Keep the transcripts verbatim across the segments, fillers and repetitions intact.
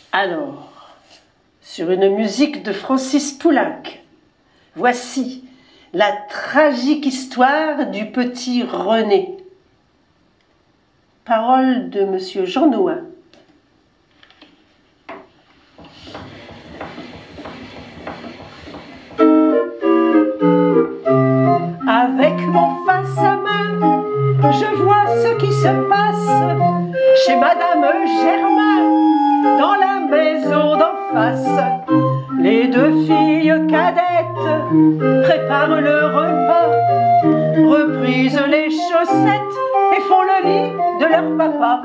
Alors, sur une musique de Francis Poulenc, voici la tragique histoire du petit René. Paroles de Monsieur Jean Nouin. Avec mon face à main, je vois ce qui se passe chez Madame Germain, dans la maison d'en face. Les deux filles cadettes préparent le repas, reprisent les chaussettes et font le lit de leur papa.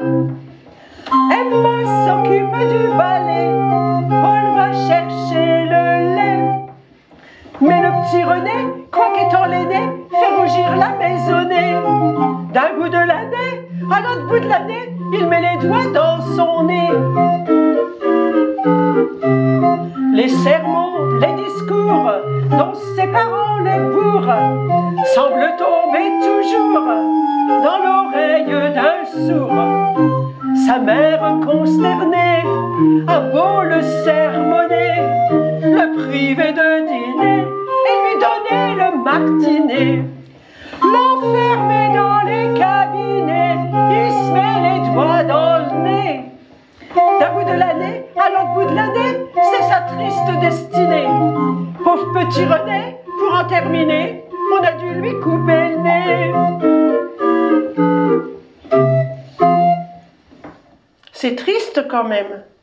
Emma s'occupe du balai, Paul va chercher le lait. Mais le petit René, quoiqu'étant l'aîné, fait rougir la maisonnée. D'un bout de l'année à l'autre bout de l'année, il met les doigts dans son nez. Les sermons, les discours dont ses parents les bourrent semblent tomber toujours dans l'oreille d'un sourd. Sa mère consternée a beau le sermonner, le priver de dîner et lui donner le martinet. L'enfermer dans les cabinets, il se met les doigts dans le nez. D'un bout de l'année à l'autre bout de l'année, c'est sa triste destinée. Pauvre petit René, pour en terminer, on a dû lui couper le nez. C'est triste quand même.